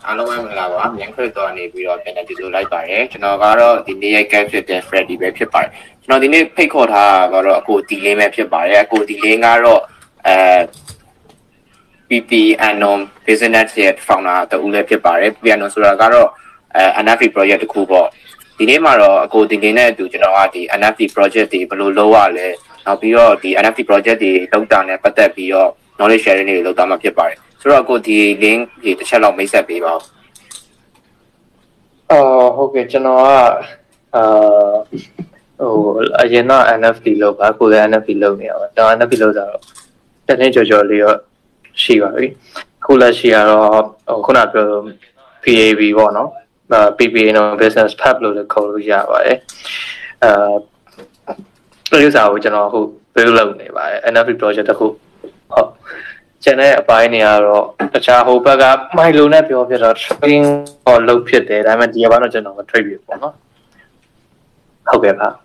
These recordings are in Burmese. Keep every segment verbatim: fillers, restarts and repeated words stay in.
အားလုံးပဲမင်္ဂလာပါမြန်ခရစ်တော်နေပြီးတော့ပြန်နေကြည့်လို့လိုက်ပါတယ်ကျွန်တော်ကတော့ဒီနေ့ရဲ့ guest ဖြစ်တဲ့ Freddy ပဲဖြစ်ပါတယ်ကျွန်တော်ဒီနေ့ဖိတ်ခေါ်ထားတာကတော့အကိုဒီလင်းပဲဖြစ်ပါတယ်အကိုဒီလင်းကတော့အဲ P P Anon Business ရဲ့ founder တူလည်းဖြစ်ပါတယ် P P Anon ဆိုတာကတော့အဲ N F T project တစ်ခုပေါ့ဒီနေ့မှာတော့အကိုဒီလင်းနဲ့အတူကျွန်တော်ကဒီ N F T project တွေဘယ်လိုလုပ်ရလဲနောက်ပြီးတော့ဒီ N F T project တွေလောက်တာနဲ့ပတ်သက်ပြီးတော့ knowledge sharing တွေလုပ်သွားမှာဖြစ်ပါတယ်ဆိုတော့ကိုဒီ link ဒီတစ်ချက်လောက်မိတ်ဆက်ပေးပါဦးအော်ဟုတ်ကဲ့ကျွန်တော်ကအာဟိုအရင်တော့ N F T လုပ်ပါကိုလည်း N F T လုပ်နေရပါကျွန်တော် N F T လုပ်တာတော့တနေ့ကြော်ကြော်လေးတော့ရှိပါပြီခုလက်ရှိကတော့ဟိုခုနပြော P A B ပေါ့နော် P P A နော် business pub လို့လည်းခေါ်လို့ရပါတယ်အာဒီစာကိုကျွန်တော်အခု build လုပ်နေပါတယ် N F T project တစ်ခုဟုတ်ကျန်တဲ့အပိုင်းတွေကတော့တခြားဟိုဘက်ကမိုင်လိုနဲ့ပြောပြတော့ trading ဟောလုပ်ဖြစ်တယ်ဒါပေမဲ့ဒီဘက်တော့ကျွန်တော်မ trade ပြပေါ့နော်ဟုတ်ကဲ့ပါ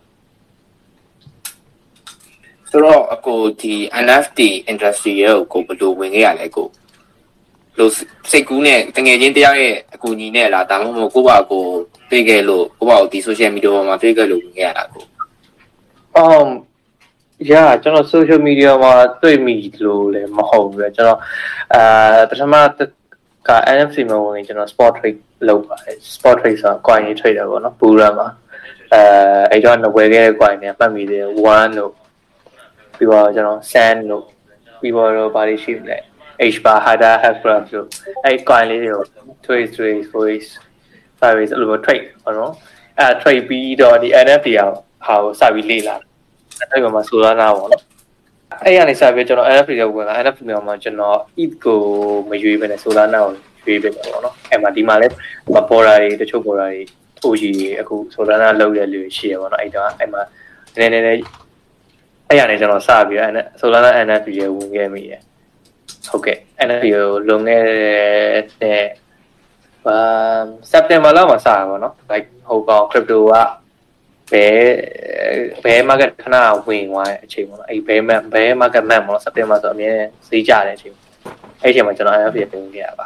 ဆိုတော့အကိုဒီ N F T industry ရဲ့ကိုဘယ်လိုဝင်ခဲ့ရလဲကိုလို့စိတ်ကူးနဲ့တငယ်ချင်းတရားရဲ့အကူညီနဲ့လားဒါမှမဟုတ်ကိုယ့်ဘာကိုတွေ့ခဲ့လို့ကိုယ့်ဘာကိုဒီ social media ပေါ်မှာတွေ့ခဲ့လို့ဝင်ခဲ့ရတာကို um yeah ကျွန်တော် social media မှာတွေ့မိလို့လည်းမဟုတ်ဘူးလေကျွန်တော်အာပထမက N F T မှာဝင်ကျွန်တော် sport trade လုပ်ပါတယ် sport trade ဆိုတာ coin trade တာပေါ့နော် bull run မှာအဲအဲ့တော့ဝယ်ခဲ့တဲ့ coin တွေမှတ်မိတယ်one လို့ပြီးတော့ကျွန်တော် sand လို့ပြီးတော့ဘာတွေရှိမလဲ H bar hada have graph လို့အဲ့ coin လေးတွေကို trade trade trade five ways အဲ့လို trade ပေါ့နော်အဲ trade ပြီးတော့ဒီ N F T အောင်ဟာကိုစပြီးလေ့လာအဲ့မှာ Solana ပေါ့နော်အဲ့ရနေစပြီးကျွန်တော် N F T ကိုဝင်လာ N F T မှာကျွန်တော် E T H ကိုမရွေးဘဲနဲ့ Solana ကိုရွေးပေးတယ်ပေါ့နော်အဲ့မှာဒီမှာလည်းပေါ်တာတွေတချို့ပေါ်တာတွေ O G အခု Solana လောက်ရလူရှိရပေါ့နော်အဲ့တော့အဲ့မှာနည်းနည်းနည်းအဲ့ရနေကျွန်တော်စပြီးတော့ Solana N F T ကိုဝင်ခဲ့မိတယ်ဟုတ်ကဲ့ N F T ကိုလုံခဲ့တဲ့အာ September လောက်မှာစတာပေါ့နော် like ဟိုကောင် crypto ကဘယ်ဘယ် market ခဏဝင်သွားတဲ့အချိန်ပေါ့နော်အဲ့ဘယ် bell ဘယ် market map ပေါ့နော် September ဆိုအမြဲဈေးကျတဲ့အချိန်အဲ့အချိန်မှာကျွန်တော် N F T ပြင်ခဲ့ရပါ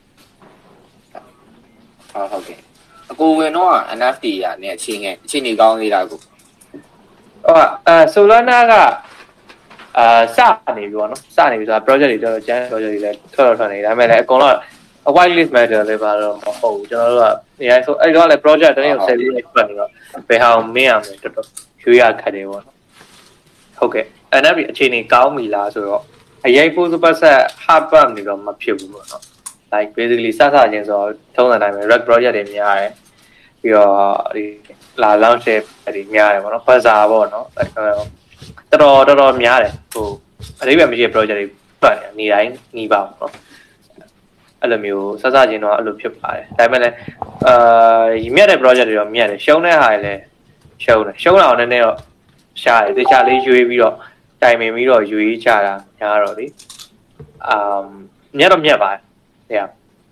ဟုတ်ဟုတ်ကဲ့အကိုဝင်တော့ N F T ရနဲ့အချိန်ငယ်အချိန်ကြီးကောင်းသေးတာကိုဟုတ်အာ Solana ကအာစနေပြီပေါ့နော်စနေပြီဆိုတာ project တွေတော်တော်ကျန်း project တွေလည်းထွက်တော့ထွက်နေဒါပေမဲ့လည်းအကုန်လုံး white list matter လည်းပါတော့မဟုတ်ဘူးကျွန်တော်တို့ကအဲဆိုအဲ့တော့လည်း project တနေ့ကိုဆက်ပြီးထွက်နေတော့ဘယ်ဟာကိုမင်းရမလဲတော်တော်ရွေးရခက်တယ်ပေါ့နော်ဟုတ်ကဲ့ N F T အခြေအနေကောင်းပြီလားဆိုတော့အရေးဖို့ super set hard bump တွေတော့မဖြစ်ဘူးပေါ့နော် like basically စစချင်းဆိုတော့ထုံးစံတိုင်းပဲ reg project တွေများတယ်ပြီးတော့ဒီလာ launch တွေများတယ်ပေါ့နော် bazaar ပေါ့နော်တော်တော်တော်တော်များတယ်ဟိုအရေးပဲမရှိတဲ့ project တွေပတ်နေနေတိုင်းနှီးပါပေါ့နော်အဲ့လိုမျိုးစစချင်းတော့အဲ့လိုဖြစ်ပါတယ်ဒါပေမဲ့လည်းအာမြတ်တဲ့ project တွေတော့မြတ်တယ်ရှုံးတဲ့ဟာတွေလည်းရှုံးတယ်ရှုံးတာတော့နည်းနည်းတော့ရှားတယ်တခြားလေးရွေးပြီးတော့တိုင်ပင်ပြီးတော့ရွေးချတာများတော့လေအမ်မြတ်တော့မြတ်ပါတယ်ဟုတ်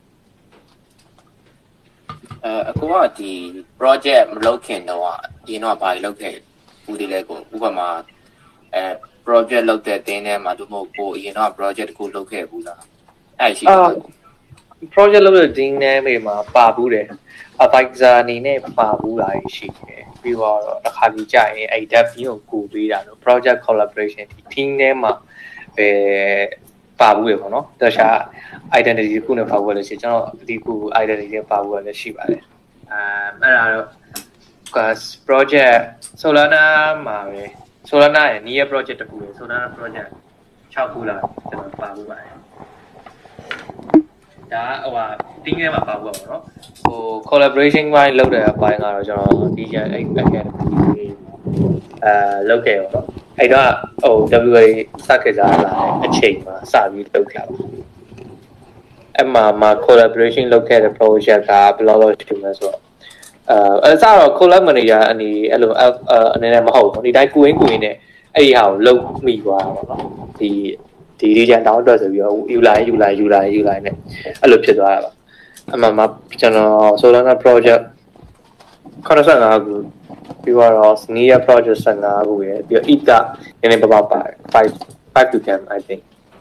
အဲအကူကဒီ project မလုပ်ခင်တော့အရင်တော့ဘာလုပ်ခဲ့ဘူးဒီလဲကိုဥပမာအဲ project လုပ်တဲ့တင်းထဲမှာတို့မဟုတ်ကိုအရင်တော့ project တခုလုပ်ခဲ့ဘူးလားအဲ့ရှိတယ် project လုပ်တဲ့ team name တွေမှာပါဘူးတယ် advisor အနေနဲ့ပါဘူးလားရှိတယ်ပြီးတော့တစ်ခါကြီးကြာရင်အဲ့ dev team ကိုကူပေးတာလို့ project collaboration team name မှာပဲပါဘူးရပေါ့နော်တခြား identity ခုနဲ့ပါဘူးလို့ရှိကျွန်တော်ဒီခု identity နဲ့ပါဘူးလည်းရှိပါတယ်အဲအဲ့ဒါတော့ project Solana မှာပဲ Solana ရဲ့ near project တခုပဲ Solana project ၆ခုလားကျွန်တော်ပါဘူးပါတယ်ဒါဟိုဟာ team ထဲမှာပါဘူးပေါ့နော်ဟို collaboration ဝိုင်းလုပ်တဲ့အပိုင်းကတော့ကျွန်တော်ဒီကျအဲ့အဲ့ကအဲလုပ်ခဲ့ရောတော့အဲ့တော့ဟို W A စခဲ့စားလာတဲ့အချိန်မှာစပြီးလုပ်ခဲ့ပါအဲ့မှာမှာ collaboration လုပ်ခဲ့တဲ့ project ကဘယ်လိုလုပ်ရှိမလဲဆိုတော့အဲအစတော့ collab manager အနေအဲ့လိုအနေနဲ့မဟုတ်ဘူးဒီတိုင်းကိုင်းကိုင်းနဲ့အဲ့ဒီဟာကိုလုပ်မိသွားတာပေါ့နော်ဒီဒီဒီကြံတောင်းအတွက်ဆိုပြီးတော့ယူလာယူလာယူလာယူလာနဲ့အဲ့လိုဖြစ်သွားတာပါအမှန်မှာကျွန်တော် Solana project ခဏဆက်ငါကူပြီးတော့ Nia project ဆက်ငါကူရယ်ပြီးတော့ E T H ကနည်းနည်းပပပါတယ်five five to ten I think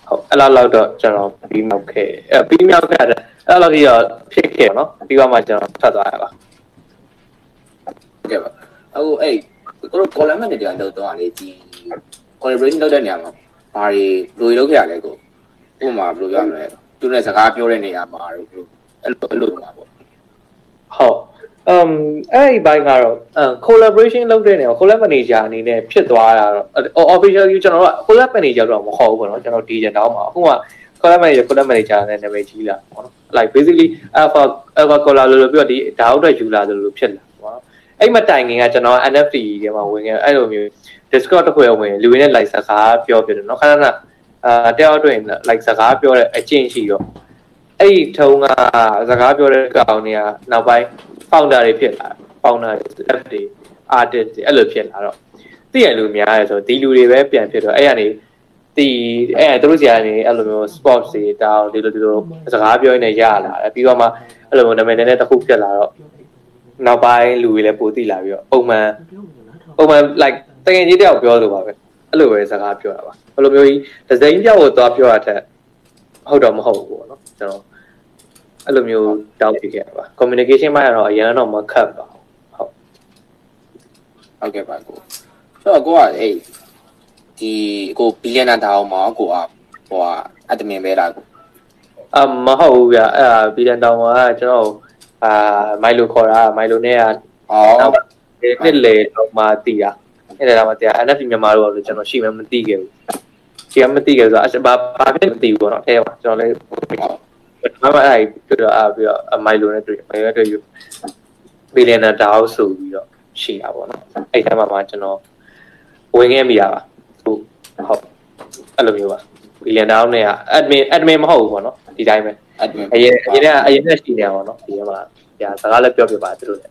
ဟုတ်အဲ့လောက်လောက်တော့ကျွန်တော်ပြီးမြောက်ခဲ့အဲပြီးမြောက်ခဲ့တယ်အဲ့လောက်ကြီးတော့ဖြစ်ခဲ့နော်ပြီးတော့မှကျွန်တော်ထွက်သွားရပါဟုတ်ကဲ့ပါအခုအဲ့ကိုတို့ column manager လောက်တော့လေဒီ collaboration လုပ်တဲ့နေရာမှာဘာတွေလိုလုပ်ခဲ့ရလဲကိုဥပမာဘယ်လိုပြောမလဲသူနဲ့စကားပြောတဲ့နေရာမှာတို့အဲ့လိုအဲ့လိုမှာပေါ့ဟုတ် um အဲ့ဒီဘိုင်းကတော့ collaboration လုပ်တဲ့နေရာ collab manager အနေနဲ့ဖြစ်သွားတာတော့ officially ကျွန်တော်တို့ collab manager တော့မဟုတ်ဘူးပေါ့နော်ကျွန်တော်ဒီကျန်တော့မှာအခုက collab manager collab manager နဲ့နာမည်ကြီးလာပေါ့နော် like basically alpha alpha collab လို့ပြောဒီဒါဟုတ်တဲ့ယူလာလို့ဖြစ်လာပေါ့နော်အဲ့မတိုင်ခင်ကကျွန်တော် N F T ထဲမှာဝင်ခဲ့အဲ့လိုမျိုး Discord တစ်ခုရဝင်လူတွေနဲ့ like စကားပြောပြတယ်နော်ခဏခဏအာတယောက်တွင် like စကားပြောတဲ့အကျင့်ရှိတော့အဲ့ဒီထုံးကစကားပြောတဲ့ကောင်တွေကနောက်ပိုင်း founder တွေဖြစ်လာ founder တွေ artist တွေအဲ့လိုဖြစ်လာတော့သိရလူများရဲဆိုဒီလူတွေပဲပြန်ဖြစ်တော့အဲ့ကနေဒီအဲ့တို့စီကနေအဲ့လိုမျိုး sports တွေတောင်းဒီလိုဒီလိုစကားပြောနေရလာတယ်ပြီးတော့မှအဲ့လိုမျိုးနာမည်နဲ့တစ်ခုဖြစ်လာတော့နောက်ပိုင်းလူတွေလည်းပိုသိလာပြီးတော့ပုံမှန်ပုံမှန် like တကယ်ကြီးတယောက်ပြောလို့ပါပဲအဲ့လိုပဲစကားပြောတာပါဘယ်လိုမျိုးကြီးဒီဇိုင်းပြောက်ကိုသွားပြောရတဲ့ဟုတ်တော့မဟုတ်ဘူးပေါ့နော်ကျွန်တော်အဲ့လိုမျိုးတောက်ပြခဲ့တာပါ communication မှာတော့အရင်တော့မခတ်ပါဘူးဟုတ်ဟုတ်ကဲ့ပါကိုဆိုတော့ကိုကအေးဒီကိုဘီလီယံနာတောင်းမှာကိုကဟိုအက်ဒမင်ပဲလားကိုအမဟုတ်ဘူးဗျအဲ့ဒါဘီလီယံတောင်းမှာကျွန်တော်အာမိုင်လိုခေါ်တာမိုင်လိုနဲ့ကအော်နှစ်လေတော့မှတီးတာအဲ့ဒါမှတီးတာ N F T မြန်မာတော့လို့ကျွန်တော်ရှိမှမသိခဲ့ဘူးရှိမှမသိခဲ့ဆိုတော့ဘာဘာဖြစ်မသိဘူးပေါ့နော်အဲပါကျွန်တော်လည်းဘာမှအဲ့ပြတော့အပြီးတော့မိုင်လိုနဲ့တွေ့မိုင်လိုတွေ့ယူဘီလီယံနာတောင်းဆိုပြီးတော့ရှိတာပေါ့နော်အဲ့ထဲမှာမှကျွန်တော်ဝင်ခဲ့မိရပါဟုတ်ဟုတ်အဲ့လိုမျိုးပါဘီလီယံတောင်းနဲ့က admin admin မဟုတ်ဘူးပေါ့နော်ဒီတိုင်းပဲ admin အရင်အရင်ကအရင်နဲ့ရှိနေအောင်နော်ဒီထဲမှာညာစကားလည်းပြောပြပါသူတို့လည်း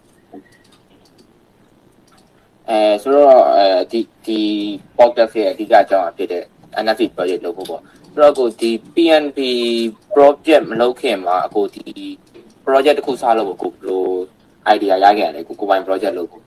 အဲဆိုတော့အဲဒီဒီ podcast ရဲ့အဓိကအကြောင်းအဖြစ်တဲ့ N F T project လုပ်ဖို့ပေါ့ဆိုတော့ကိုဒီ P N B project မလုပ်ခင်မှာကိုဒီ project တစ်ခုစလုပ်ဖို့ကိုဘယ်လို idea ရခဲ့ရလဲကိုကိုပိုင် project လုပ်ဖို့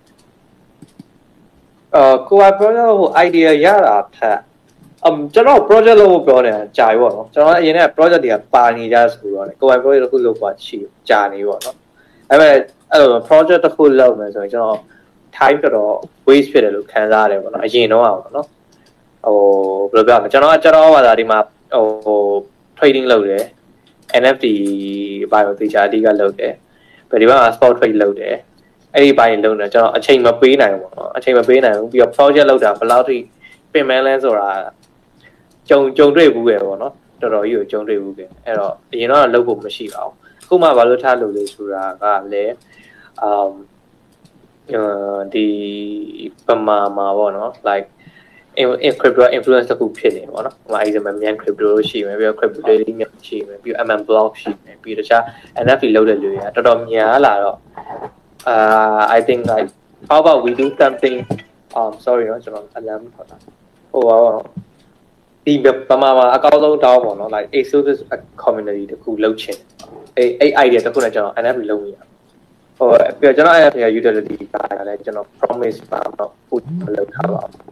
အာကိုယ်က project လုပ်ဖို့ idea ရတာဖက်အမ်ကျွန်တော် project လုပ်ဖို့ပြောနေတာကြာပြီပေါ့နော်ကျွန်တော်အရင်က project တွေကပါနေကြဆိုတော့ကိုယ်ပိုင် project တစ်ခုလုပ်ဖို့ရှိကြာနေပေါ့နော်အဲ့မဲ့အဲ့လို project တစ်ခုလုပ်မယ်ဆိုရင်ကျွန်တော် time တော်တော် waste ဖြစ်တယ်လို့ခံစားရတယ်ပေါ့နော်အရင်တော့ပေါ့နော်ဟိုဘယ်လိုပြောမလဲကျွန်တော်ကကျွန်တော်ကဒါဒီမှာဟို trading လုပ်တယ် N F T ဘာလို့တေချာအဓိကလုပ်တယ်ဘယ်ဒီမှာ spot trade လုပ်တယ်အဲ့ဒီဘိုင်းလုံးတယ်ကျွန်တော်အချိန်မပေးနိုင်ဘူးပေါ့နော်အချိန်မပေးနိုင်ဘူးပြီးတော့ project လုပ်တာဘယ်လောက်ထိပင်မလဲဆိုတာကြုံကြုံတွေ့ဘူးပဲပေါ့နော်တော်တော်ကြီးကိုကြုံတွေ့ဘူးပဲအဲ့တော့အရင်တော့လုပ်ဖို့မရှိပါဘူးအခုမှဘာလို့ထားလုပ်လဲဆိုတာကလည်းအမ်ဒီပမာမှာပေါ့နော် like in crypto influence တခုဖြစ်နေပေါ့နော်ဟိုမှာ example မြန် crypto ရှိမယ်ပြီးတော့ crypto daily မြန်ရှိမယ်ပြီးတော့ M M block ရှိမယ်ပြီးတော့တခြား N F T လုပ်တဲ့လူတွေကတော်တော်များလာတော့အာ I think like how about we do something um sorry เนาะကျွန်တော် alarm ထောက်တာဟိုပါဒီပမာမှာအကောင်းဆုံးတောင်းပေါ့နော် like exclusive community တခုလုပ်ချင်အဲ့အဲ့ idea တခုနဲ့ကျွန်တော် N F T လုပ်မိတာဟိုပြီးတော့ကျွန်တော် N F T ရဲ့ utility ပါလာတယ်ကျွန်တော် promise ပါတော့ဟိုလုပ်ထားပါဟုတ်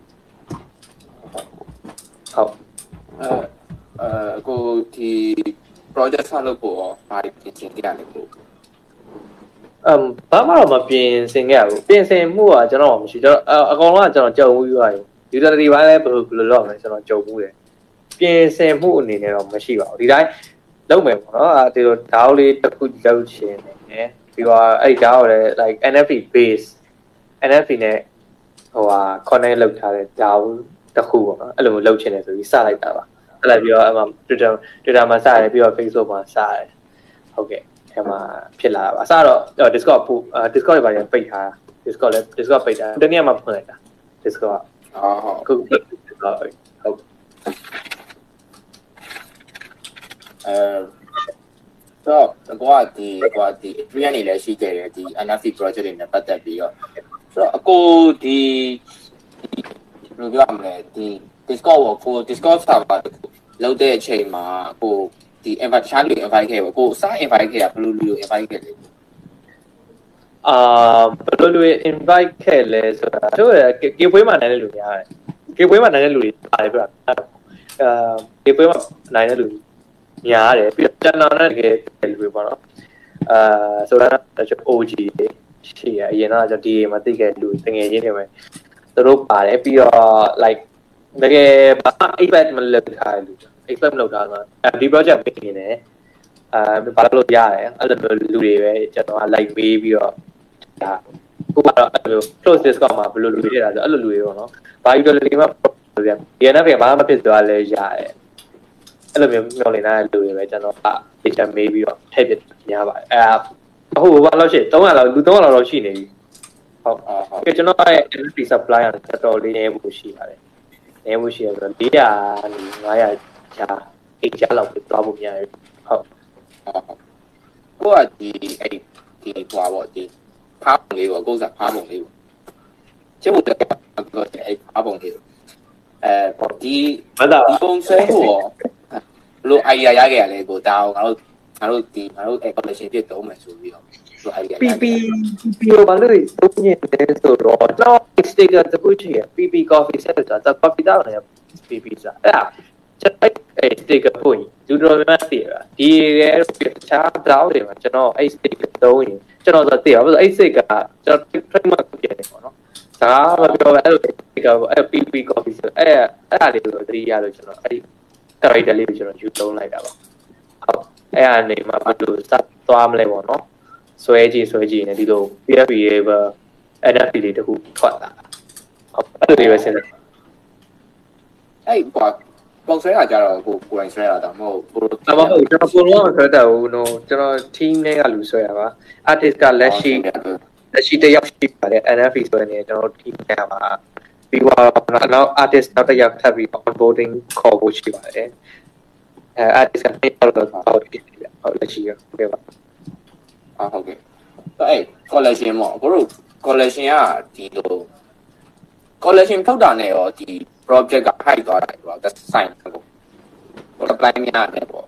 အဲအဲကိုဒီ project ဆောက်လုပ်ဖို့ဘာပြင်ဆင်ကြရလဲကိုအမ်ဘာမှတော့မပြင်ဆင်ခဲ့ဘူးပြင်ဆင်မှုကကျွန်တော်မရှိကျွန်တော်အကောင်လုံးကကျွန်တော်ကြုံမှုယူရတယ် utility ဘိုင်းလည်းဘယ်လိုဘယ်လိုလုပ်မလဲကျွန်တော်ကြုံမှုတယ်ပြင်ဆင်မှုအနေနဲ့တော့မရှိပါဘူးဒီတိုင်းလုပ်မယ်ပေါ့နော်အဲဒီလို D A O လေးတစ်ခုလုပ်ချင်တယ်ပြီးတော့အဲ့ဒီ D A O လည်း like N F T base N F T နဲ့ဟိုဟာ connect လုပ်ထားတဲ့ D A O တစ်ခုပေါ့နော်အဲ့လိုမျိုးလုပ်ချင်တယ်ဆိုပြီးစလိုက်တာပါဆက်လိုက်ပြီးတော့အဲ့မှာ Twitter Twitter မှာစရတယ်ပြီးတော့ Facebook မှာစရတယ်ဟုတ်ကဲ့အဲ့မှာဖြစ်လာတာပါအစတော့ Discord ပို့ Discord တွေပါရင်ပိတ်ထား Discord လည်း Discord ပိတ်ထားတနေ့မှဖွင့်လိုက်တာ Discord အော်ဟုတ်ခု Discord ဟုတ်အဲတော့ကိုကဒီကိုကဒီ trend နေလည်းရှိခဲ့တယ်ဒီ N F T project တွေနဲ့ပတ်သက်ပြီးတော့ဆိုတော့အကိုဒီဘယ်လိုပြောမလဲဒီ Discord ကို Discord server လောက်တဲ့အချိန်မှာကိုဒီ invite ချားလို့ invite ခဲ့ပေါ့ကိုစ invite ခဲ့တာဘယ်လိုလူကို invite ခဲ့လဲအာဘယ်လိုလူ invite ခဲ့လဲဆိုတာတို့ကေပွေးမှာနိုင်တဲ့လူများတယ်ကေပွေးမှာနိုင်တဲ့လူတွေပါတယ်ပြအာဒီပွဲမှာနိုင်တဲ့လူညားတယ်ပြီးတော့ကျွန်တော်နဲ့တကယ်လူတွေပေါ့နော်အာဆိုတော့ကျွန်တော် O G ရှိရအရင်တော့ကျွန်တော်ဒီမှာသိခဲ့လူတငယ်ချင်းတွေပဲသူတို့ပါတယ်ပြီးတော့ like တကယ်ဘာ expect မလုပ်ထားလူ expect မလုပ်ထားဆိုတော့ဒီ project ပြင်နေတယ်အာဘာလို့ရတယ်အဲ့လိုမျိုးလူတွေပဲကျွန်တော်က like ပေးပြီးတော့ဒါကိုကတော့အဲ့လို close discount မှာဘယ်လိုလူတွေထည့်တာဆိုအဲ့လိုလူတွေပေါ့နော်ဘာယူတယ်လေမှာပြောပြဒီနေ့ပြန်ဘာမှမဖြစ်သွားလဲရတယ်အဲ့လိုမျိုးမျှော်လင့်တဲ့လူတွေပဲကျွန်တော်က picture မေးပြီးတော့ထည့်ပြညားပါတယ်အဲဟိုဘာလို့ရှိ၃00လောက်လူ၃00လောက်ရှိနေပြီဟုတ်ဟုတ်ကျွန်တော်ရဲ့ N F T supply ကတော်တော်လေးနေဖို့ရှိပါတယ်နေဖို့ရှိရဆိုတော့၄၀၀နီး၅၀၀ကြာအိတ်ချလောက်ပြသွားဖို့များတယ်ဟုတ်ဟုတ်ကိုကဒီအဲ့ဒီဟွာပေါ့ဒီဖားပုံလေးပေါ့ကိုယ်စားဖားပုံလေးပေါ့ကျုပ်တို့ကအဲ့ဖားပုံလေးအဲဒီဒီပုံစံကိုလို့ idea ရခဲ့ရလဲကိုဒါအောင်ငါတို့ငါတို့ဒီငါတို့ collection ပြည့်သုံးမယ်ဆိုပြီးတော့လို့ idea ပီပီပီဘာလို့သုံးနေတယ်ဆိုတော့တော့ sticker တခုချင် ပီပီ coffee set ဆိုတာ coffee တောင်းနေ ပီပီစားအဲ့ဒါကျွန်တော်အဲ့ sticker ပို့ရင်လူတော်များများသိရတာဒီရဲတခြားတောင်းတွေမှာကျွန်တော်အဲ့ sticker သုံးရင်ကျွန်တော်ဆိုသိရပါဘူးအဲ့ sticker ကျွန်တော် trademark ပြင်နေပေါ့နော်ဒါမပြောဘဲအဲ့လို sticker ပေါ့အဲ့ ပီပီ coffee ဆိုအဲ့အဲ့ဒါလေးကိုသတိရလို့ကျွန်တော်အဲ့ character လေးကိုကျွန်တော်ယူသုံးလိုက်တာပါဟုတ်အဲ့အနေမှာဘယ်လိုစသွားမလဲပေါ့နော်ဆွဲကြည့်ဆွဲကြည့်နေဒီလို P F P ရဲ့ N F T လေးတခုထွက်လာဟုတ်အဲ့လိုလေးပဲစဉ်းစားအဲ့ဘာပုံဆွဲတာကြတော့ကိုကိုယ်တိုင်ဆွဲတာတော့မဟုတ်ဘူးဒါမှမဟုတ်ကျွန်တော်ပုံလုံးဆွဲတာဘူးနော်ကျွန်တော် team နဲ့ကလူဆွဲတာပါ artist ကလက်ရှိလက်ရှိတယောက်ရှိပါတယ် N F T ဆွဲနေကျွန်တော် team နဲ့ပါပြီးတော့နောက် artist နောက်တစ်ယောက်ထပ်ပြီး onboarding ခေါ်ဖို့ရှိပါတယ်အဲ artist ကနေတော့ဟုတ်ပြီဟုတ်လက်ရှိရဟုတ်ကဲ့ပါအာဟုတ်ကဲ့အဲ့ collection ပေါ့ကိုတို့ collection ကဒီလို collection ထုတ်တာနဲ့ရောဒီ project က high သွားတယ်ပေါ့ that's sign ကို apply များတယ်ပေါ့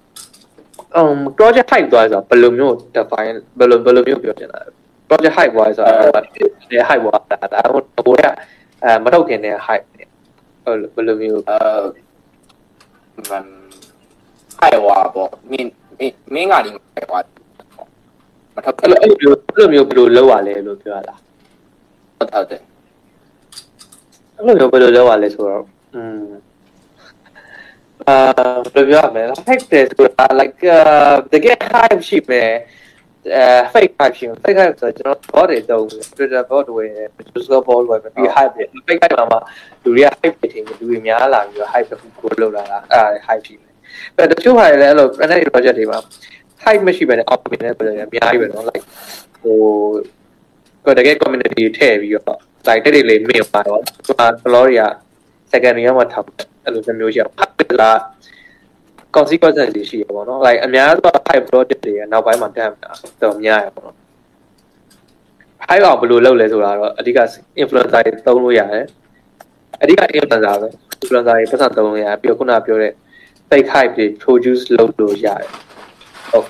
um project high သွားဆိုဘယ်လိုမျိုး define ဘယ်လိုဘယ်လိုမျိုးပြောချင်တာ project high သွားဆိုတော့ဒီ high သွားတာဒါဟိုဟိုကအဲမထုတ်ခင်တဲ့ high ဟုတ်ဘယ်လိုမျိုးအဲမန် high သွားပေါ့မင်းမင်းကဒီ high သွားမထောက်အဲ့လိုအဲ့လိုမျိုးဘယ်လိုလုပ်ရလဲလို့ပြောရလားဟုတ်ဟုတ်တယ်အဲ့လိုမျိုးဘယ်လိုလုပ်ရလဲဆိုတော့อืมအာဘယ်လိုပြောရမလဲ hype တယ်ဆိုတာ like တကယ် hype ရှိမယ်အဲ fake hype ရှိမယ် fake hype ဆိုတော့ကျွန်တော် bot တွေတုံး Twitter bot တွေ user bot တွေပြီး hype တယ် fake hype မှာလူတွေက hype တွေထင်တယ်လူတွေများလာပြီးတော့ hype တစ်ခုကိုလုပ်လာတာအဲ့ hype ရှိတယ်အဲ့တချို့ဟာတွေလည်းအဲ့လို N F T project တွေမှာhype မရှိဘဲနဲ့ out နေတယ်ပြောတယ်အများကြီးပဲเนาะ like ဟိုကိုတကယ် community ထည့်ပြီးတော့ like တဲ့တွေလေးမြင်ပါတော့ဟို blog တွေက second တွေကမှထောက်အဲ့လိုမျိုးရှိအောင် hype လာ consequence တွေရှိရပါတော့ like အများဆုံး hype project တွေကနောက်ပိုင်းမှာတက်တာတော့များရပါတော့ hype အောင်ဘယ်လိုလုပ်လဲဆိုတာတော့အဓိက influencer တွေသုံးလို့ရတယ်အဓိက influencer ပဲ influencer တွေပတ်သက်သုံးလို့ရတယ်ပြီးတော့ခုနကပြောတဲ့ fake hype တွေ produce လုပ်လို့ရတယ်ဟုတ်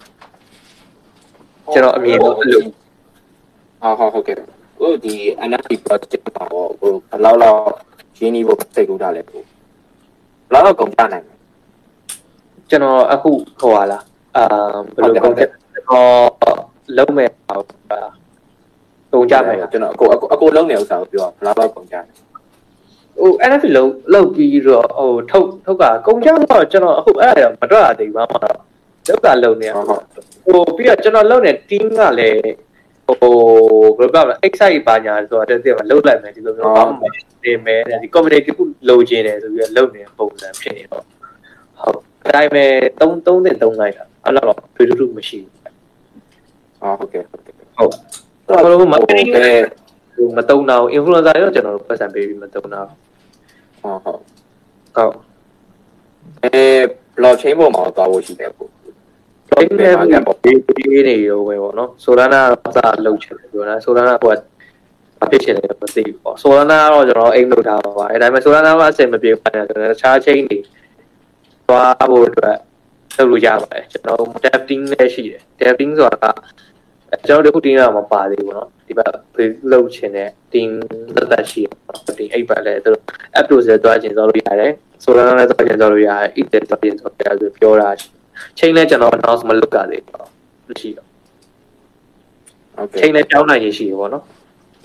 ကျွန်တော်အမြင်တော့အဲ့လိုဟုတ်ဟုတ်ဟုတ်ကဲ့ဟိုဒီ N F T project ပါတော့ဟိုဘယ်လောက်လောက်ရင်းနှီးဖို့စိတ်ကူးတာလဲဟိုဘယ်လောက်လောက်ကုန်ကြနိုင်လဲကျွန်တော်အခုဟိုဟာလားအာဘယ်လိုကုန်ကြတော့လုံးမဲ့ဟိုကုန်ကြမယ်ကျွန်တော်အခုအခုလုံးနေဥစ္စာကိုပြောဘယ်လောက်လောက်ကုန်ကြလဲဟို N F T လုံးလောက်ပြီးတော့ဟိုထုတ်ထုတ်ကကုန်ကြတော့ကျွန်တော်အခုအဲ့ဒါမတွက်ရသေးဘူးဘာမှတော့လောက်ကလုံးနေဟုတ်ဟိုပြီးတော့ကျွန်တော်လုံးနေ team ကလည်းဟိုဘယ်လိုပြောမလဲ excite ပါညာဆိုတော့တည်းကလုံးလိုက်မယ်ဒီလိုမျိုးဘာမှမတင်မဲဒီ community ခုလိုချင်တယ်ဆိုပြီးတော့လုံးနေပုံစံဖြစ်နေတော့ဟုတ်ဒါပေမဲ့သုံးသုံးတင်သုံးလိုက်တာအဲ့တော့တွေ့တူမရှိဘူးဟုတ်ကဲ့ဟုတ်ကဲ့ဟုတ်တော့ဘယ်လို marketing မတုံးတော့ influencer ရောကျွန်တော်တို့ပတ်စံပေးပြီးမတုံးတော့ဟုတ်ဟုတ်ဟုတ်အဲ blockchain ပေါ်မှာသွားဖို့ရှိတယ်ပေါ့ blockchain နဲ့ပေါ့ဒီနေရောပဲပေါ့နော် Solana ကလောက်ချင်တယ်ပြောတာ Solana ကဘာဖြစ်ချင်လဲမသိဘူးပေါ့ Solana တော့ကျွန်တော်အိမ်လုပ်ထားပါပါတယ်ဒါပေမဲ့ Solana မှာအဆင်မပြေပါနဲ့ဆိုတော့တခြား chain တွေသွားဖို့အတွက်လုပ်လို့ရပါတယ်ကျွန်တော် tapping လည်းရှိတယ် tapping ဆိုတာကကျွန်တော်တို့ခုတင်းရမှာပါသေးဘူးเนาะဒီဘက်လှုပ်ချင်တဲ့တင်းသက်သက်ရှိတယ်ဒီအိပ်ပါလဲသူ app တို့ဆက်သွားချင်သွားလို့ရတယ်ဆိုတော့လည်းတော့ကျန်တော်လို့ရတယ် it တဲ့ပြင်ဆိုပြဆိုပြောတာချိန်လဲကျွန်တော် announce မလုပ်ကြသေးဘူးရှိတော့ okay ချိန်လဲပြောင်းနိုင်ရရှိရပေါ့နော်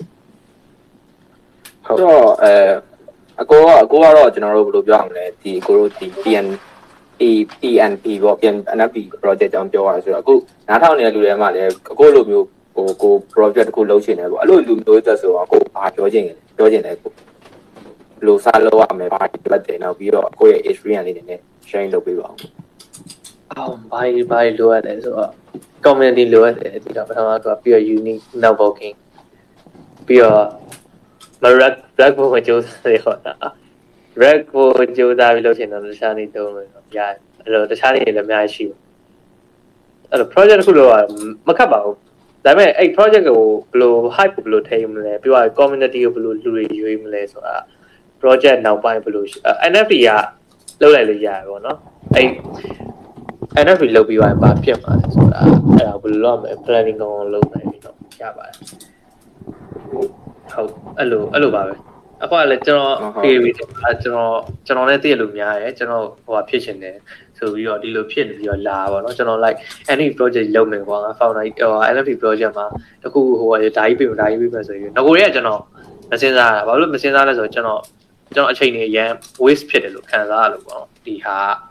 ဟုတ်တော့အဲအကိုကအကိုကတော့ကျွန်တော်တို့ဘယ်လိုပြောအောင်လဲဒီအကိုတို့ဒီ P N A P N P ပေါ့ P N F P project တောင်ပြောရဆိုတော့အခုနားထောင်နေတဲ့လူတွေမှာလည်းအကိုလိုမျိုးဟိုကို project တစ်ခုလုပ်ချင်တယ်ပေါ့အဲ့လိုလူမျိုးသက်ဆိုတော့အကိုဘာပြောချင်လဲပြောချင်တယ်ကိုဘယ်လိုစလုပ်ရမလဲဘာပတ်တယ်နောက်ပြီးတော့အကိုရဲ့ experience လေးတွေနဲ့ sharing လုပ်ပေးပါအောင်အော်ဘာဘာလိုရတယ်ဆိုတော့ community လိုရတယ်ဒီတော့ပထမတော့ပြီးတော့ unique networking ပြီးတော့ Black Black ဘုံကိုကြိုးစားရတော့ Black ကိုကြိုးစားပြီးလုပ်ချင်တော့တခြားနေတုံးလို့ရတယ်အဲ့တော့တခြားနေလည်းအများကြီးရှိတယ်အဲ့တော့ project တစ်ခုလို့မခက်ပါဘူးဒါပေမဲ့အဲ့ project ကိုဘယ်လို hype ကိုဘယ်လိုထိမလဲပြီးတော့ community ကိုဘယ်လိုလူတွေရွေးမလဲဆိုတာ project နောက်ပိုင်းဘယ်လို N F T ကလုပ်လိုက်လို့ရတယ်ပေါ့နော်အဲ့ N F T လုပ်ပြီးသွားရင်ဘာဖြစ်မှာလဲဆိုတာအဲ့ဒါဘယ်လိုလုပ်မလဲ planning ကောင်းအောင်လုပ်နိုင်ပြီတော့ရပါတယ်ဟုတ်အဲ့လိုအဲ့လိုပါပဲအခုကလည်းကျွန်တော် theory ဆိုတာကျွန်တော်ကျွန်တော်လည်းသိရလို့များတယ်ကျွန်တော်ဟိုဟာဖြစ်ချင်တယ်ဆိုပြီးတော့ဒီလိုဖြစ်နေပြီးတော့လာပါတော့ကျွန်တော် like any project လုပ်မယ်ကွာ founder ဟို N F T project မှာတခုဟိုဟာဓာကြီးပြင်ဓာကြီးပြင်ဆိုရင်ငကိုတွေကကျွန်တော်မစင်စားတာဘာလို့မစင်စားလဲဆိုတော့ကျွန်တော်ကျွန်တော်အချိန်တွေအရင် waste ဖြစ်တယ်လို့ခံစားရလို့ပေါ့နော်ဒီဟာ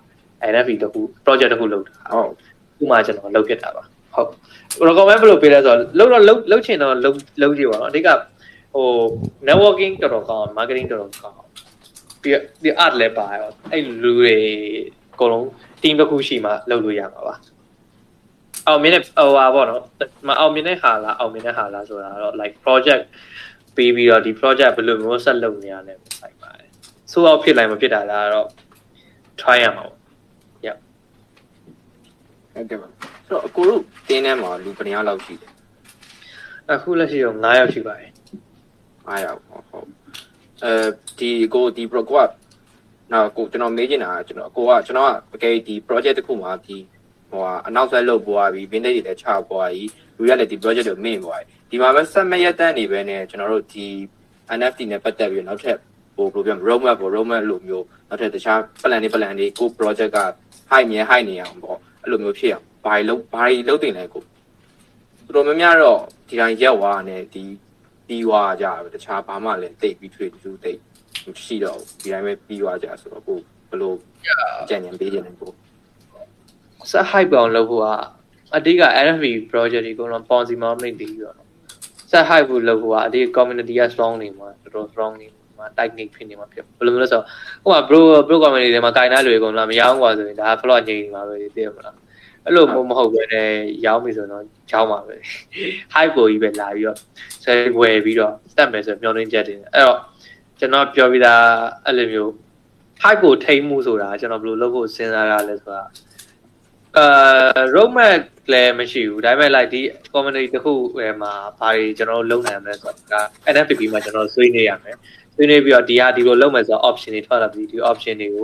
N F T တခု project တခုလုပ်တာဟုတ်ဥမာကျွန်တော်လုပ်ဖြစ်တာပါဟုတ် recommend ဘယ်လိုပေးလဲဆိုတော့လုပ်တော့လုပ်လုပ်ချင်တော့လုပ်လုပ်ကြည့်ပါတော့အဓိကဟို networking တော်တော်ကောင်း marketing တော်တော်ကောင်းပြီးဒီ art လည်းပါရောအဲ့လူတွေအကုန်လုံး team တစ်ခုရှိမှလုပ်လို့ရမှာပါအောင်မြင်တဲ့ဟိုပါပေါ့နော်မအောင်မြင်တဲ့ဟာလားအောင်မြင်တဲ့ဟာလားဆိုတာတော့ like project ပြီးပြီးတော့ဒီ project ဘယ်လိုမျိုးဆက်လုပ်နေရလဲပိုက်ပါတယ်ဆိုတော့ဖြစ်လိုက်မဖြစ်တာလားတော့ try ရမှာပေါ့ yeah ဟုတ်ကဲ့ပါဆိုတော့အကိုတို့တင်းထဲမှာလူဘယ်နှယောက်လောက်ရှိလဲအခုလက်ရှိတော့nineယောက်ရှိပါတယ် nineယောက်ဟုတ်ဟုတ်အဲဒီကိုဒီ program နောက်ကိုကျွန်တော်မေးချင်တာကျွန်တော်အကိုကကျွန်တော်ကတကယ်ဒီ project တစ်ခုမှာဒီဟိုဟာ announce လုပ်ပွားပြီး vintage တွေလည်းချပွားပြီးလူရလည်းဒီ project ကိုမင်းပွားပြီးဒီမှာပဲဆက်မရက်တန်းနေပဲနဲ့ကျွန်တော်တို့ဒီ N F T နဲ့ပတ်သက်ပြီးနောက်ထပ်ဟို program roadmap ပေါ့ roadmap လိုမျိုးနောက်ထပ်တခြား plan တွေ plan တွေကို project က high မြဲ high နေအောင်ပေါ့အဲ့လိုမျိုးဖြစ်အောင်ဘာတွေလုပ်ဘာတွေလုပ်တင်လဲကိုတော်တော်များများတော့ဒီတိုင်းရက်ဝါနဲ့ဒီပြီးွားကြတယ်တခြားဘာမှလည်းတိတ်ပြီးထွေတူတိတ်ရှိတော့ဒီတိုင်းပဲပြီးွားကြဆိုတော့ကိုဘယ်လိုကြံ့ကြံပေးခြင်းလဲကိုစ hype အောင်လုပ်ဖို့ကအဓိက N F T project တွေကတော့ policy modeling တည်ပြီးတော့စ hype ဖို့လုပ်ဖို့ကအဓိက community က strong နေမှာတော်တော် strong နေမှာ technique ဖြစ်နေမှာဖြစ်ဘယ်လိုမျိုးလဲဆိုတော့ဟိုက bro bro community တွေမှာဂိုင်နာတွေအကုန်လုံးမရောင်းกว่าဆိုရင်ဒါ floor ငြိမ်နေမှာပဲသိရမလားအဲ့လိုမဟုတ်ပဲနဲ့ရောင်းပြီဆိုတော့ရောင်းပါပဲ hype ကိုကြီးပဲလာပြီးတော့ဆယ်ဝယ်ပြီးတော့တက်မယ်ဆိုမျောနှင်းချက်တင်အဲ့တော့ကျွန်တော်ပြောပြီးသားအဲ့လိုမျိုး hype ကိုထိမ့်မှုဆိုတာကျွန်တော်ဘယ်လိုလုပ်ဖို့စဉ်းစားရလဲဆိုတာအာ roadmap လည်းမရှိဘူးဒါပေမဲ့ like ဒီ community တခုမှာဘာတွေကျွန်တော်တို့လုပ်နိုင်မလဲဆိုတာ N F T မှာကျွန်တော်ဆွေးနွေးရမယ်ဆွေးနွေးပြီးတော့ဒီဟာဒီလိုလုပ်မယ်ဆိုတော့ option တွေထွက်လာပြီးဒီ option တွေကို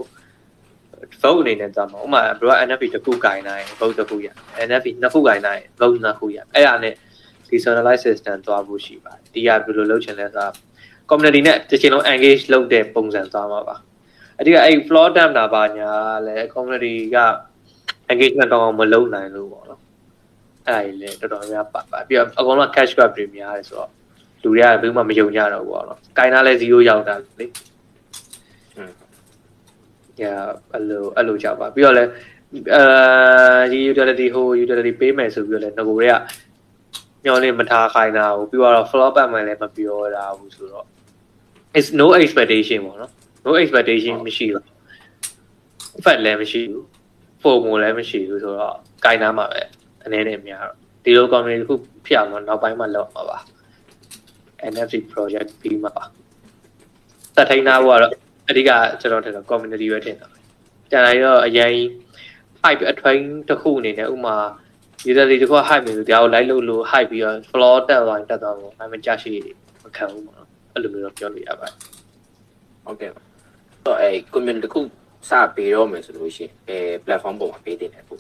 vote အနေနဲ့သွားမှာဥပမာ bro N F T တစ်ခုကင်နိုင် vote တစ်ခုရ N F T နှစ်ခုကင်နိုင် vote နှစ်ခုရအဲ့ဒါနဲ့ decentralized system သွားဖို့ရှိပါတယ်ဒီဟာဘယ်လိုလုပ်ချင်လဲဆိုတာ community နဲ့တစ်ချိန်လုံး engage လုပ်တဲ့ပုံစံသွားမှာပါအဓိကအဲ့ floor dump တာပါညာလဲ community က engagement တော့မလုပ်နိုင်လို့ပေါ့နော်အဲ့ဒါကြီးလေတော်တော်များပါပါပြီးတော့အကုန်လုံး cash grab တွေများတယ်ဆိုတော့လူတွေကဘယ်မှမယုံကြတော့ဘူးပေါ့နော်ကင်တာလဲzeroရောက်တာလေရအဲ့လိုအဲ့လိုကြောက်ပါပြီးတော့လဲအဲဒီ utility ဟို utility ပေးမယ်ဆိုပြီးတော့လဲငကိုတွေကညောင်းလေးမထားခိုင်းတာဘူးပြီးတော့ floor back မှလည်းမပြောတာဘူးဆိုတော့ is no expectation ပေါ့နော် no expectation မရှိဘူး fat လည်းမရှိဘူး form လည်းမရှိဘူးဆိုတော့ကင်တာမှာပဲအနေနဲ့များတော့ဒီလို community တစ်ခုဖြစ်အောင်တော့နောက်ပိုင်းမှလောက်မှာပါ N F T project ပြီးမှာပါစက်ထိန်းသားဖို့ကတော့အဓိကကျွန်တော်ထင်တော့ community ပဲထင်တာပဲကျန်တာရောအရင် hype အထွင်းတစ်ခုအနေနဲ့ဥမာ user တွေတစ်ခု hype နေလို့တရားကို like လုပ်လို့ hype ပြီးတော့ floor တက်သွားရင်တက်သွားမှာဒါပေမဲ့ကြာရှိမခံဘူးပေါ့နော်အဲ့လိုမျိုးတော့ပြောလို့ရပါတယ်ဟုတ်ကဲ့တော့အဲ community တစ်ခုစပေးတော့မယ်ဆိုလို့ရှိရင်အဲ platform ပေါ်မှာပေးတင်တယ်ပေါ့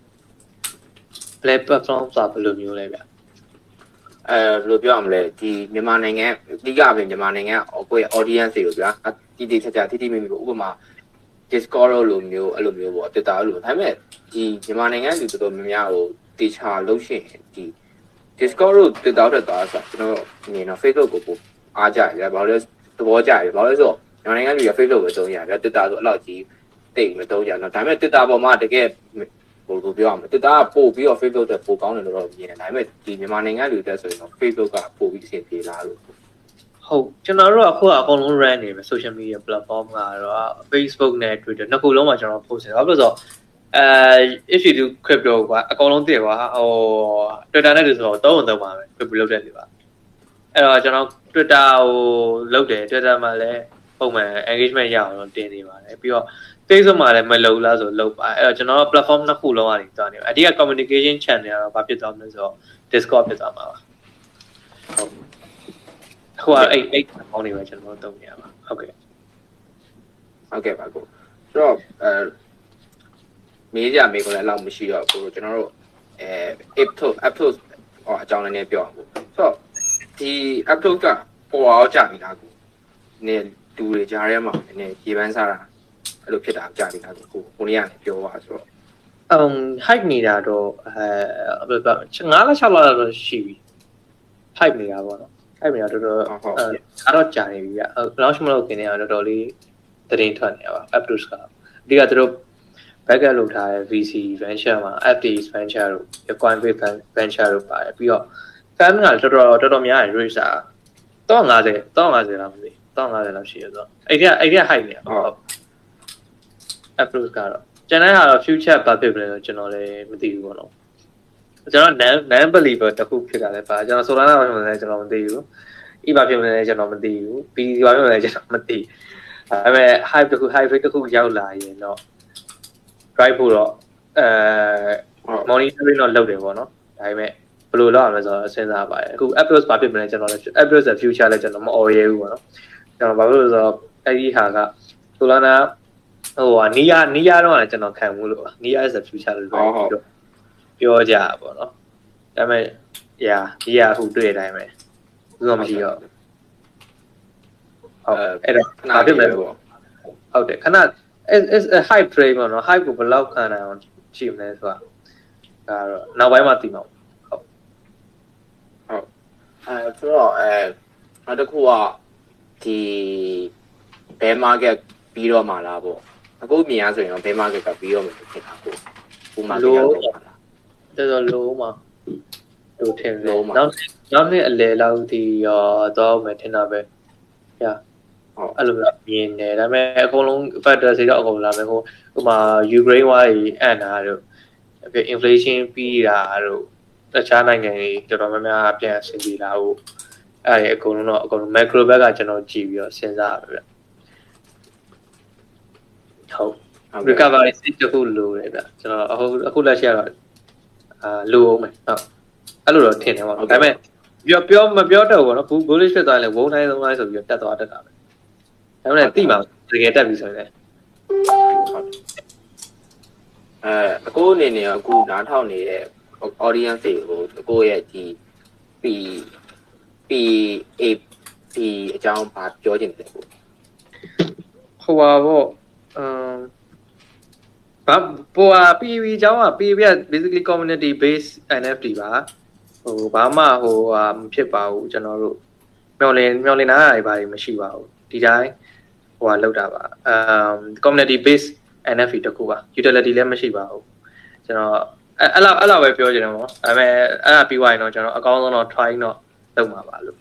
platform ဆိုတာဘယ်လိုမျိုးလဲဗျအဲဘယ်လိုပြောရမလဲဒီမြန်မာနိုင်ငံအဓိကပဲမြန်မာနိုင်ငံကိုယ့်ရဲ့ audience တွေကိုဗျာတိတိကျကျတိတိမိမိကိုဥပမာ Discord လိုမျိုးအဲ့လိုမျိုးပေါ့ Twitter အဲ့လိုဒါပေမဲ့ဒီမြန်မာနိုင်ငံလူတော်တော်များများကိုတေချာလို့ရှိရင်ဒီ Discord တို့ Twitter တို့သွားဆိုကျွန်တော်မြင်တော့ Facebook ကိုပို့အားကြတယ်ဘာလို့လဲသဘောကျတယ်ဘာလို့လဲဆိုတော့မြန်မာနိုင်ငံလူရ Facebook ပဲသုံးရတယ် Twitter ဆိုအဲ့လောက်ကြီးတိတ်မသုံးကြတော့ဒါပေမဲ့ Twitter ပေါ်မှာတကယ်ဟိုလိုပြောရမယ် Twitter ကပို့ပြီးတော့ Facebook တွေပို့ကောင်းတယ်လို့တော့မြင်တယ်ဒါပေမဲ့ဒီမြန်မာနိုင်ငံလူတက်ဆိုရင်တော့ Facebook ကပို့ပြီးအဆင်ပြေလာလို့ဟုတ်ကျွန်တော်တို့အခုအကုန်လုံး run နေပဲ social media platform ကတော့ Facebook နဲ့ Twitter နှစ်ခုလုံးမှာကျွန်တော် post နေဘာလို့လဲဆိုတော့အဲ if you do crypto ကအကုန်လုံးသိကွာဟို Twitter နဲ့တူဆိုတော့သုံးအောင်သုံးပါပဲ crypto လုပ်တဲ့လူပါအဲ့တော့ကျွန်တော် Twitter ဟိုလုပ်တယ် Twitter မှာလည်းပုံမှန် engagement ရအောင်တော့တင်နေပါတယ်ပြီးတော့ Facebook မှာလည်းမလုပ်လားဆိုလုပ်ပါအဲ့တော့ကျွန်တော် platform နှစ်ခုလုံးကနေတွားနေအဓိက communication channel ကတော့ဘာဖြစ်သွားမလဲဆိုတော့ Discord ဖြစ်သွားမှာပါဟုတ်ဟိုအဲ့အဲ့ပေါင်းနေပဲကျွန်တော်တို့သုံးနေရပါဟုတ်ကဲ့ဟုတ်ကဲ့ပါကိုဆိုတော့အဲမေးကြမေးကိုလည်းလောက်မရှိတော့ကိုကျွန်တော်တို့အဲ aptos aptos ဟောအကြောင်းလည်းနည်းပြောအောင်ကိုဆိုတော့ဒီ aptos ကပေါ်အောင်ကြပြီလားကိုနည်းတူတွေကြားထဲမှာနည်းရေပန်းစားတာအဲ့လိုဖြစ်တာကြပြီလားကိုကိုနေရနေပြောပါဆိုတော့အမ် hype နေတာတော့အဲဘယ်ငါးလ၆လတော့ရှိပြီ hype နေတာပေါ့နော်အဲ့မြေတော်တော်အဲ့တော့ကြာနေပြီဗျ။ launch မလုပ်ခင်တည်းကတော်တော်လေးသတင်းထွက်နေရပါ Aptos ကအဓိကသူတို့ backup လုပ်ထားတဲ့ V C venture မှာ F T S venture တို့ Coinbase venture တို့ပါတယ်ပြီးတော့ fan ကတော်တော်တော်တော်များတယ် raise တာတော့၅၀တော့၅၀လောက်မသိတော့၅၀လောက်ရှိရဆိုတော့အဲ့ဒီအဲ့ဒီ hype နေဟုတ် Aptos ကတော့ကျန်တဲ့ဟာတော့ future ဘာဖြစ်လဲဆိုကျွန်တော်လည်းမသိဘူးပေါ့နော်ကျွန်တော် non non believer တခုဖြစ်တာလည်းပါကျွန်တော် Solana ဘာဖြစ်မလဲကျွန်တော်မသိဘူး E ဘာဖြစ်မလဲကျွန်တော်မသိဘူး B ဘာဖြစ်မလဲကျွန်တော်မသိဒါပေမဲ့ hype တခု hype တခုရောက်လာရင်တော့ drive ဖို့တော့အဲ monitoring တော့လုပ်တယ်ပေါ့နော်ဒါပေမဲ့ဘယ်လိုလုပ်ရမလဲဆိုတော့စဉ်းစားပါတယ်အခု Aptos ဘာဖြစ်မလဲကျွန်တော်လည်း Aptos ရဲ့ future လည်းကျွန်တော်မအော်ရဲဘူးပေါ့နော်ကျွန်တော်ဘာလို့လဲဆိုတော့အဲ့ဒီဟာက Solana ဟိုဟာနီးယားနီးယားတော့လည်းကျွန်တော်ခံမှုလို့နီးယား is the future လို့ပြောပြောကြပါပေါ့နော်ဒါပေမဲ့ yeah ဒီဟာအခုတွေ့တဲ့အတိုင်းပဲဘူးတော့မရှိတော့ဟုတ်အဲ့တော့ခဏဖြစ်မယ်ပေါ့ဟုတ်တယ်ခဏ is a hype train ပေါ့နော် hype ကိုဘယ်လောက်ခံနိုင်အောင်ရှိမလဲဆိုတာဒါတော့နောက်ပိုင်းမှသိမှာဟုတ်ဟုတ်အဲဆိုတော့အဲနောက်တစ်ခုကဒီ bear market ပြီးတော့မှလားပေါ့အခုမြင်ရဆိုရင်တော့ bear market ကပြီးတော့မှဖြစ်တာကိုပုံမှန်ပြောတော့ပါလားတော်တော်လုံးမှာတို့ထင်တယ်နောက်နောက်နေ့အလဲလောက်ဒီရောတော့မယ်ထင်တာပဲညဟုတ်အဲ့လိုမျိုးမြင်တယ်ဒါပေမဲ့အကုန်လုံး factor တွေတော့အကုန်လာမယ်ဟိုဥပမာ Ukraine ဝါးကြီးအန်တာတို့အပြင် inflation ပြီးတာတို့တခြားနိုင်ငံတွေတော်တော်များများပြန်ဆင်ပြေလာဖို့အဲ့ဒီအကုန်လုံးတော့အကုန်လုံး macro ဘက်ကကျွန်တော်ကြည့်ပြီးတော့စဉ်းစားရပါဗျဟုတ် recovery stage တခုလိုတယ်ဗျကျွန်တော်အခုအခုလက်ရှိကတော့အာလိုအောင်မယ်ဟုတ်အဲ့လိုတော့ထင်တယ်ပေါ့ဒါပေမဲ့ပြောပြောမပြောတော့ဘူးနော် bullish ဖြစ်သွားရင်လည်းဝုန်းတိုင်းသုံးတိုင်းဆိုပြီးတက်သွားတတ်တာပဲဒါပေမဲ့တိမှာတကယ်တက်ပြီဆိုရင်လည်းအဲအကိုအနေနဲ့အခုနားထောင်နေတဲ့ audience တွေကိုအကိုရဲ့ဒီ P P A P အကြောင်းဘာပြောချင်တယ်ကိုဟိုပါပေါ့အမ်ဘာပေါ် P V အကြောင်းက P V က basically community based N F T ပါဟိုဘာမှဟိုဟာမဖြစ်ပါဘူးကျွန်တော်တို့မျောလင်းမျောလင်းတာတွေဘာတွေမရှိပါဘူးဒီတိုင်းဟိုဟာလောက်တာပါအမ် community based N F T တခုပါ utility လည်းမရှိပါဘူးကျွန်တော်အဲ့လောက်အဲ့လောက်ပဲပြောချင်တယ်ပေါ့ဒါပေမဲ့အဲ့ဒါပြီးသွားရင်တော့ကျွန်တော်အကောင်းဆုံးတော့ try တော့လုပ်မှာပါလို့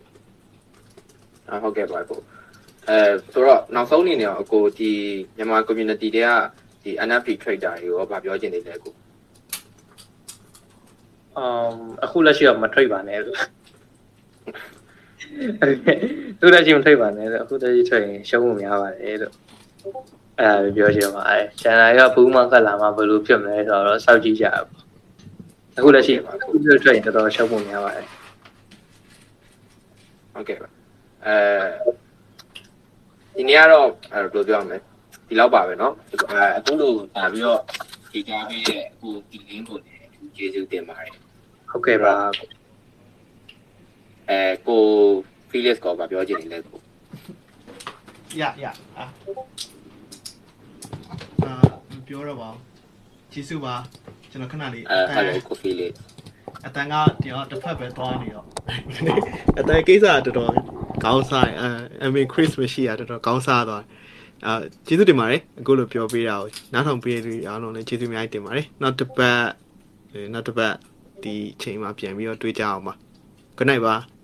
ဟုတ်ကဲ့ပါကိုအဲဆိုတော့နောက်ဆုံးအနေနဲ့အကိုဒီမြန်မာ community တွေကဒီ N F T trader တွေရောဗာပြောချင်နေတယ်ကိုအမ်အခုလက်ရှိတော့မ trade ပါနဲ့လို့သူလက်ရှိမ trade ပါနဲ့လို့အခုလက်ရှိ trade ရင်ရှုံးမှုများပါတယ်လို့အဲ့ဒါပြောချင်ပါအဲကျန်တာကဘူးမှကတ်လာမှဘယ်လိုဖြစ်မလဲဆိုတော့စောင့်ကြည့်ကြပါအခုလက်ရှိအခု trade ရင်တော်တော်ရှုံးမှုများပါတယ်ဟုတ်ကဲ့ပါအဲဒီနေ့ကတော့အဲဘယ်လိုပြောရမလဲဒီလောက်ပါပဲเนาะအဲအခုလိုတာပြီးတော့ဒီကြားပေးတဲ့အခုဒီ link ကိုလည်းကျေးဇူးတင်ပါတယ်ဟုတ်ကဲ့ပါအဲကို Felix ကပြောချင်တယ်လေကိုရရအာပြောတော့ပါကျေးဇူးပါကျွန်တော်ခဏလေးအဲဟယ်လိုကိုဖီလေးအတန်ကဒီတော့တစ်ဖက်ပဲသွားနေတော့အတန်ကိစ္စတော်တော်ကောင်းစားအဲအမေခရစ်မရှိရတော်တော်ကောင်းစားသွားအာကျေးဇူးတင်ပါတယ်အခုလိုပြောပေးတာကိုနားထောင်ပေးတဲ့အားလုံးလည်းကျေးဇူးအများကြီးတင်ပါတယ်နောက်တစ်ပတ်နောက်တစ်ပတ်ဒီချိန်မှာပြန်ပြီးတော့တွေ့ကြအောင်ပါ Good night ပါ